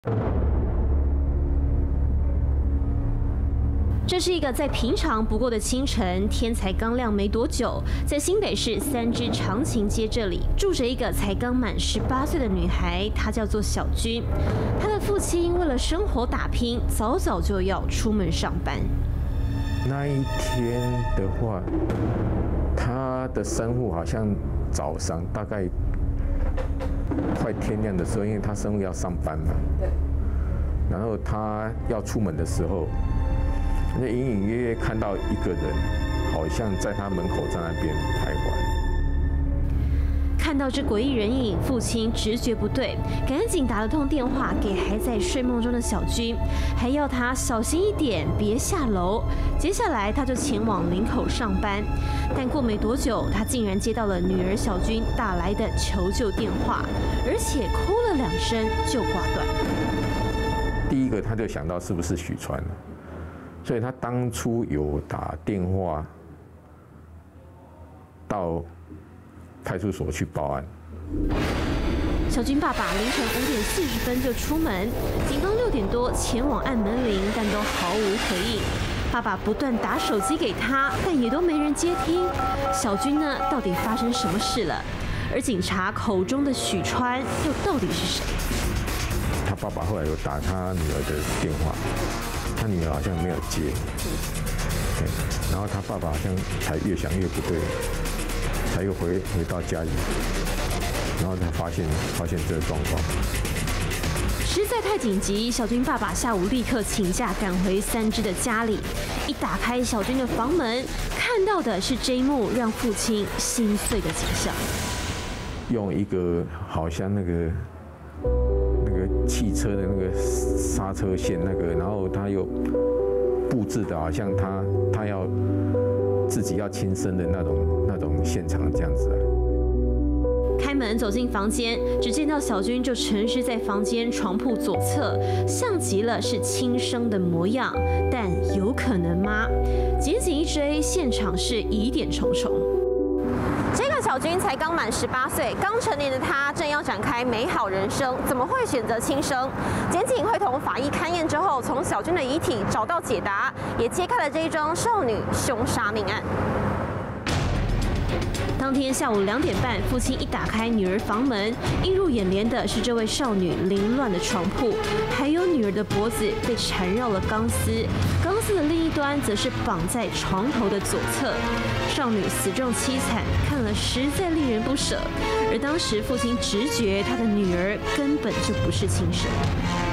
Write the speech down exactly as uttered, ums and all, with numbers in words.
这是一个再平常不过的清晨，天才刚亮没多久，在新北市三芝长情街这里住着一个才刚满十八岁的女孩，她叫做小君。她的父亲为了生活打拼，早早就要出门上班。 那一天的话，她的生父好像早上大概快天亮的时候，因为她生父要上班嘛，对。然后她要出门的时候。 那隐隐约约看到一个人，好像在他门口在那边徘徊。 看到这诡异人影，父亲直觉不对，赶紧打了通电话给还在睡梦中的小君，还要他小心一点，别下楼。接下来他就前往林口上班，但过没多久，他竟然接到了女儿小君打来的求救电话，而且哭了两声就挂断。 第一个他就想到是不是许川。 所以他当初有打电话到派出所去报案。 小君爸爸凌晨五点四十分就出门，警方六点多前往按门铃，但都毫无回应。爸爸不断打手机给他，但也都没人接听。小君呢，到底发生什么事了？而警察口中的许川又到底是谁？ 他爸爸后来有打他女儿的电话。 他女儿好像没有接，对，然后他爸爸好像才越想越不对，才又回回到家里，然后才发现发现这个状况。 实在太紧急，小君爸爸下午立刻请假赶回三芝的家里。一打开小君的房门，看到的是这一幕让父亲心碎的景象。 用一个好像那个。 汽车的那个刹车线，那个，然后他又布置的好像他他要自己要轻生的那种那种现场这样子啊。 开门走进房间，只见到小君就沉尸在房间床铺左侧，像极了是轻生的模样，但有可能吗？检警一追，现场是疑点重重。 这个小君才刚满十八岁，刚成年的他正要展开美好人生，怎么会选择轻生？检警会同法医勘验之后，从小君的遗体找到解答，也揭开了这一桩少女凶杀命案。当天下午两点半，父亲一打开女儿房门，映入眼帘的是这位少女凌乱的床铺，还有女儿的脖子被缠绕了钢丝，钢丝的另一端则是绑在床头的左侧。少女死状凄惨，看了实在令人不舍。而当时父亲直觉他的女儿根本就不是亲生。